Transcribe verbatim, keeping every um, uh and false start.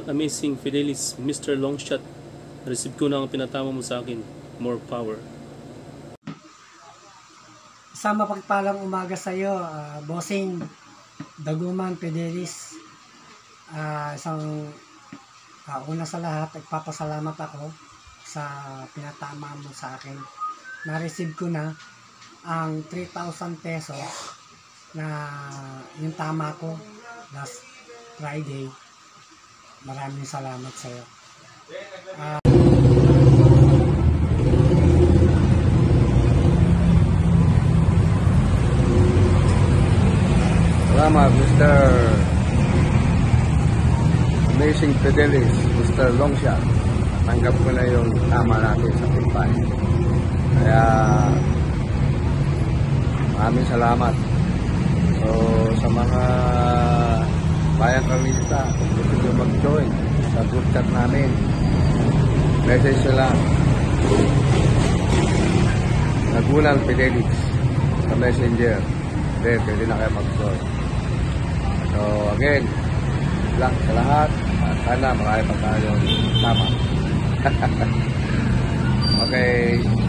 AmazingFedelis Mr Longshot. Receive ko na ang pinatama mo sa akin. More power. Sa mapagpalang umaga sa iyo, uh, Bossing Daguman Fedelis. Uh, isang uh, una sa lahat, nagpapasalamat ako sa pinatama mo sa akin. Na-receive ko na ang three thousand pesos na yung tama ko last Friday. Maraming salamat sa iyo. Uh, Salamat, Mister AmazingFedelis Mr Longshot. Tanggap ko na yung tama natin sa pimpay. Kaya maraming salamat. So sa mga bayang karlista, kung gusto nyo mag-join sa group chat namin, message nyo lang Nagunan Fedelis sa messenger. Then pwede na kayo mag-join. So again, lang sa lahat, at sana marami pa tayong tama. Okay.